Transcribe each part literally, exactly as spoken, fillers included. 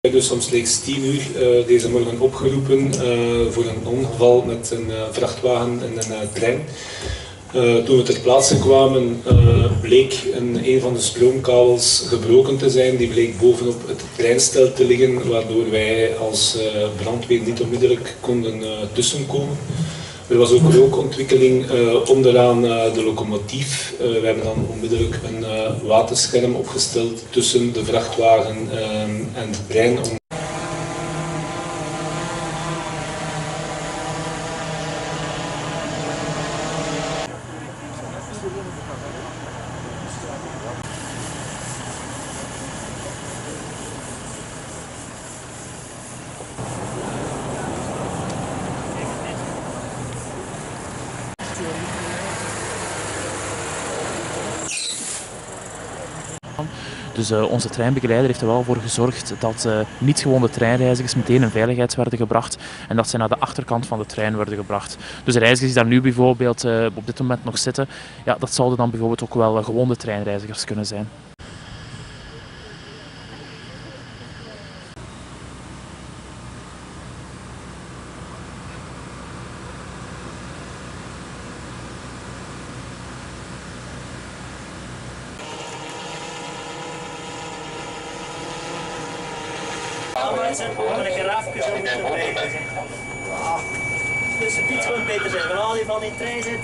Dus omstreeks tien uur uh, deze morgen opgeroepen uh, voor een ongeval met een uh, vrachtwagen en een uh, trein. Uh, toen we ter plaatse kwamen uh, bleek een, een van de stroomkabels gebroken te zijn. Die bleek bovenop het treinstel te liggen, waardoor wij als uh, brandweer niet onmiddellijk konden uh, tussenkomen. Er was ook rookontwikkeling uh, onderaan uh, de locomotief. Uh, we hebben dan onmiddellijk een uh, waterscherm opgesteld tussen de vrachtwagen uh, en de trein. Om Dus uh, onze treinbegeleider heeft er wel voor gezorgd dat uh, niet gewonde treinreizigers meteen in veiligheid werden gebracht en dat ze naar de achterkant van de trein werden gebracht. Dus de reizigers die daar nu bijvoorbeeld uh, op dit moment nog zitten, ja, dat zouden dan bijvoorbeeld ook wel uh, gewonde treinreizigers kunnen zijn. Zijn voor een graafje zo moeten beter zijn. Dus de fiets gewoon beter zijn. Van al die van die trein zit.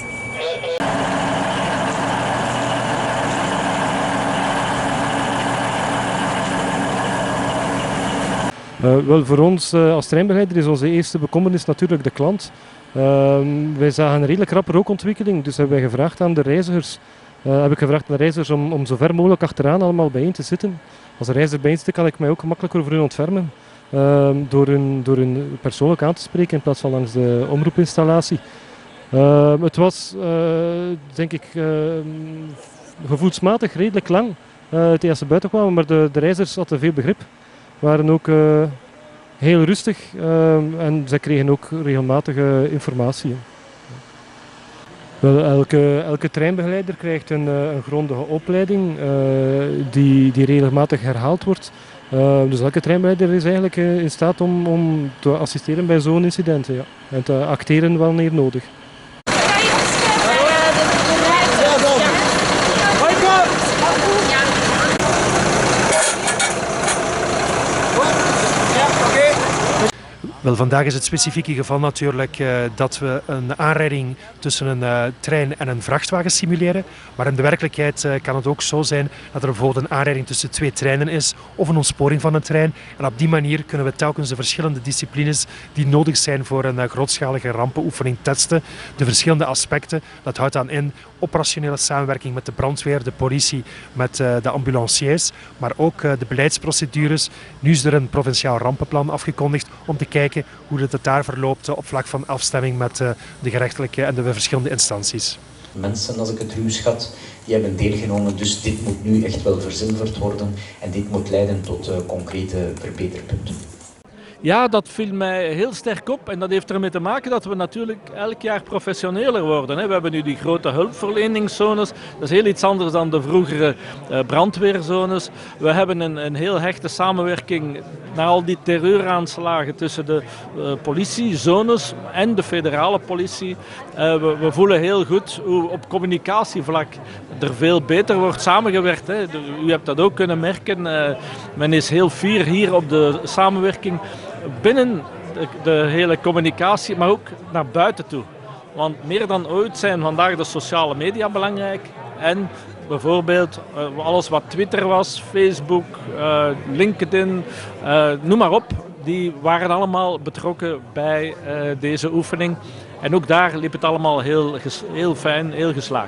Uh, wel, voor ons uh, als treinbegeleider is onze eerste bekommernis natuurlijk de klant. Uh, wij zagen een redelijk rappe rookontwikkeling, dus hebben wij gevraagd aan de reizigers, uh, heb ik gevraagd aan de reizigers om, om zo ver mogelijk achteraan allemaal bijeen te zitten. Als een reiziger bijeen zit, kan ik mij ook gemakkelijker over hun ontfermen. Uh, door, hun, door hun persoonlijk aan te spreken in plaats van langs de omroepinstallatie. Uh, het was, uh, denk ik, uh, gevoelsmatig redelijk lang uh, tegen ze buiten kwamen, maar de, de reizigers hadden veel begrip. Waren ook uh, heel rustig uh, en zij kregen ook regelmatig uh, informatie. Wel, elke, elke treinbegeleider krijgt een, een grondige opleiding uh, die, die regelmatig herhaald wordt. Uh, dus elke treinbegeleider is eigenlijk uh, in staat om, om te assisteren bij zo'n incident, ja. En te acteren wanneer nodig. Wel, vandaag is het specifieke geval natuurlijk uh, dat we een aanrijding tussen een uh, trein en een vrachtwagen simuleren. Maar in de werkelijkheid uh, kan het ook zo zijn dat er bijvoorbeeld een aanrijding tussen twee treinen is of een ontsporing van een trein. En op die manier kunnen we telkens de verschillende disciplines die nodig zijn voor een uh, grootschalige rampenoefening testen. De verschillende aspecten, dat houdt dan in operationele samenwerking met de brandweer, de politie, met uh, de ambulanciers, maar ook uh, de beleidsprocedures. Nu is er een provinciaal rampenplan afgekondigd om te kijken hoe het daar verloopt op vlak van afstemming met uh, de gerechtelijke en de verschillende instanties. Mensen, als ik het ruw schat, die hebben deelgenomen, dus dit moet nu echt wel verzilverd worden en dit moet leiden tot uh, concrete verbeterpunten. Ja, dat viel mij heel sterk op en dat heeft ermee te maken dat we natuurlijk elk jaar professioneler worden. We hebben nu die grote hulpverleningszones, dat is heel iets anders dan de vroegere brandweerzones. We hebben een, een heel hechte samenwerking na al die terreuraanslagen tussen de uh, politiezones en de federale politie. Uh, we, we voelen heel goed hoe op communicatievlak er veel beter wordt samengewerkt. Hè. U hebt dat ook kunnen merken. Uh, men is heel fier hier op de samenwerking binnen de, de hele communicatie, maar ook naar buiten toe. Want meer dan ooit zijn vandaag de sociale media belangrijk en bijvoorbeeld uh, alles wat Twitter was, Facebook, uh, LinkedIn, uh, noem maar op, die waren allemaal betrokken bij uh, deze oefening. En ook daar liep het allemaal heel, heel fijn, heel geslaagd.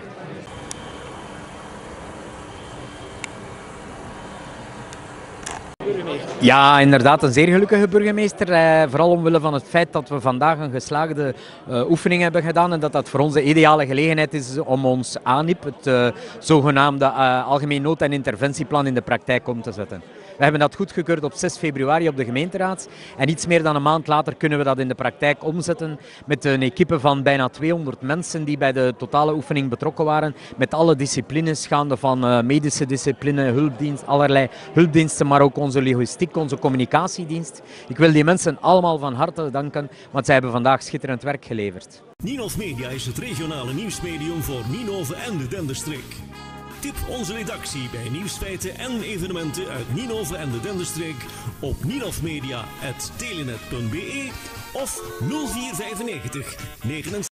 Ja, inderdaad een zeer gelukkige burgemeester. Eh, vooral omwille van het feit dat we vandaag een geslaagde uh, oefening hebben gedaan en dat dat voor ons de ideale gelegenheid is om ons A N I P, het uh, zogenaamde uh, Algemeen Nood- en Interventieplan, in de praktijk om te zetten. We hebben dat goedgekeurd op zes februari op de gemeenteraad. En iets meer dan een maand later kunnen we dat in de praktijk omzetten met een equipe van bijna tweehonderd mensen die bij de totale oefening betrokken waren. Met alle disciplines, gaande van uh, medische discipline, hulpdienst, allerlei hulpdiensten, maar ook onze logistiek, onze communicatiedienst. Ik wil die mensen allemaal van harte danken, want zij hebben vandaag schitterend werk geleverd. Ninove Media is het regionale nieuwsmedium voor Ninove en de Denderstreek. Tip onze redactie bij nieuwsfeiten en evenementen uit Ninove en de Denderstreek op ninovmedia apenstaartje telenet punt be of nul vier vijfennegentig negenenzestig.